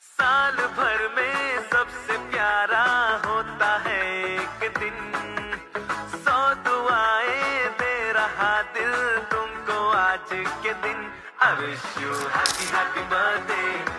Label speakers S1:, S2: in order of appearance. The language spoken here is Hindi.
S1: साल भर में सबसे प्यारा होता है एक दिन, 100 दुआएं दे रहा दिल तुमको आज के दिन। I wish you happy happy birthday।